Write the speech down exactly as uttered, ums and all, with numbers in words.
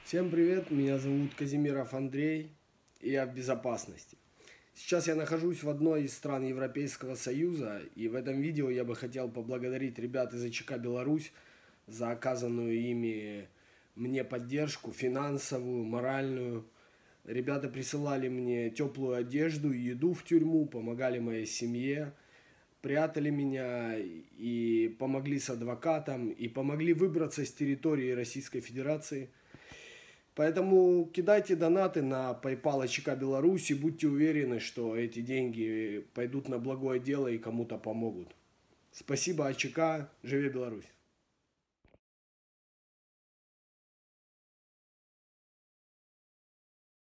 Всем привет, меня зовут Казимиров Андрей, и я в безопасности. Сейчас я нахожусь в одной из стран Европейского Союза, и в этом видео я бы хотел поблагодарить ребят из АЧК Беларусь за оказанную ими мне поддержку, финансовую, моральную. Ребята присылали мне теплую одежду и еду в тюрьму, помогали моей семье, прятали меня и помогли с адвокатом, и помогли выбраться с территории Российской Федерации. Поэтому кидайте донаты на PayPal АЧК Беларусь и будьте уверены, что эти деньги пойдут на благое дело и кому-то помогут. Спасибо, АЧК, живи Беларусь!